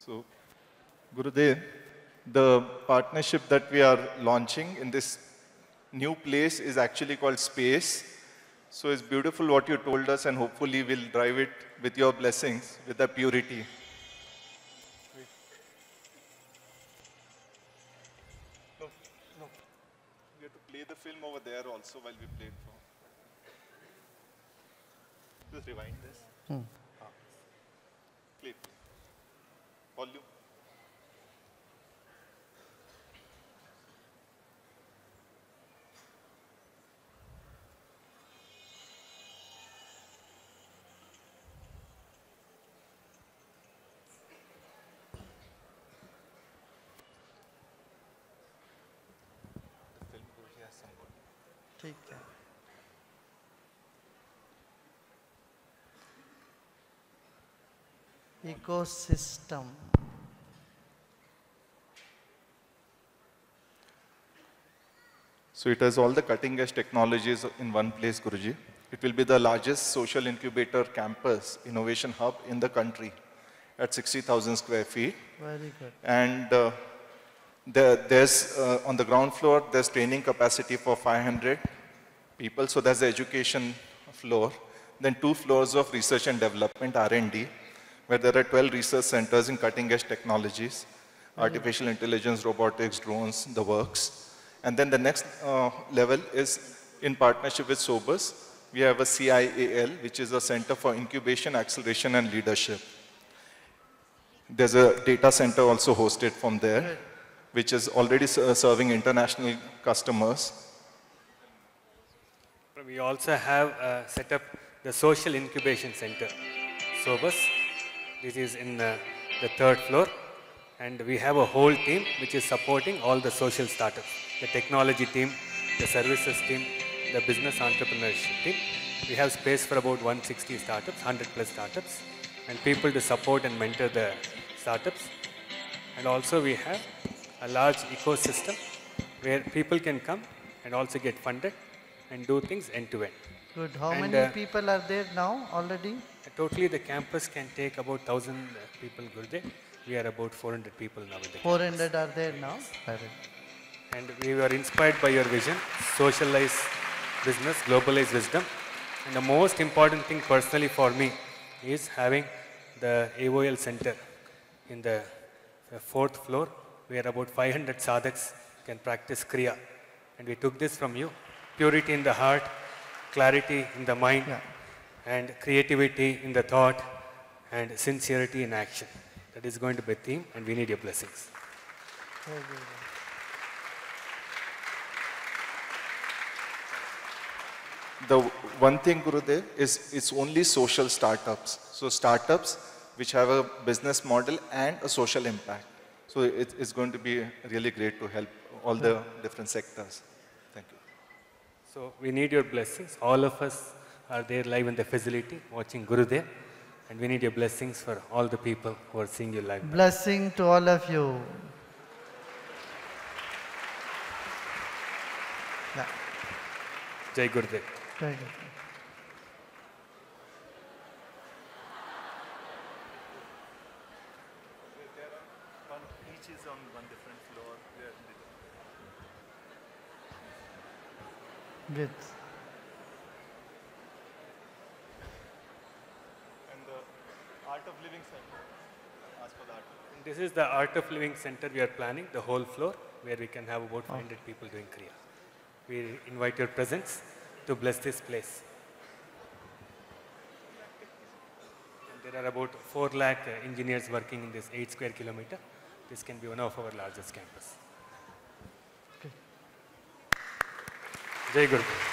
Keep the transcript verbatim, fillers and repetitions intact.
So, Gurudev, the partnership that we are launching in this new place is actually called Space. So it's beautiful what you told us, and hopefully we'll drive it with your blessings, with the purity. No, no. We have to play the film over there also while we play it for. Just rewind this. Hmm. Ah. Play. Volume. The film Guruji has somebody. ठीक है. Ecosystem. So it has all the cutting edge technologies in one place, Guruji. It will be the largest social incubator campus innovation hub in the country at sixty thousand square feet. Very good. And uh, there, there's, uh, on the ground floor, there's training capacity for five hundred people. So that's the education floor. Then two floors of research and development, R and D, where there are twelve research centers in cutting edge technologies, artificial intelligence, robotics, drones, the works. And then the next uh, level is in partnership with SOBUS. We have a C I A L, which is a Center for Incubation, Acceleration, and Leadership. There's a data center also hosted from there, which is already uh, serving international customers. We also have uh, set up the Social Incubation Center, SOBUS. This is in uh, the third floor. And we have a whole team which is supporting all the social startups. The technology team, the services team, the business entrepreneurship team. We have space for about one hundred sixty startups, one hundred plus startups, and people to support and mentor the startups. And also we have a large ecosystem where people can come and also get funded and do things end to end. Good. How and, many uh, people are there now already? Totally the campus can take about one thousand people, Gurudev. We are about four hundred people now in the four hundred are there now? Very. And we were inspired by your vision, socialize business, globalize wisdom. And the most important thing personally for me is having the A O L center in the fourth floor, where about five hundred sadhaks can practice Kriya. And we took this from you. Purity in the heart, clarity in the mind, Yeah. and creativity in the thought, and sincerity in action. That is going to be a theme, and we need your blessings. Very good. The one thing, Gurudev, is it's only social startups. So startups which have a business model and a social impact. So it, it's going to be really great to help all the different sectors. Thank you. So we need your blessings. All of us are there live in the facility watching Gurudev. And we need your blessings for all the people who are seeing you live. Blessing to all of you. Yeah. Jai Gurudev. Very good. Each is on one different floor. Good. And the Art of Living Center. Ask for the Art of This is the Art of Living Center we are planning, the whole floor, where we can have about five hundred people doing Kriya. We invite your presence to bless this place. And there are about four lakh uh, engineers working in this eight square kilometer. This can be one of our largest campus. Okay. Jai Gurudev.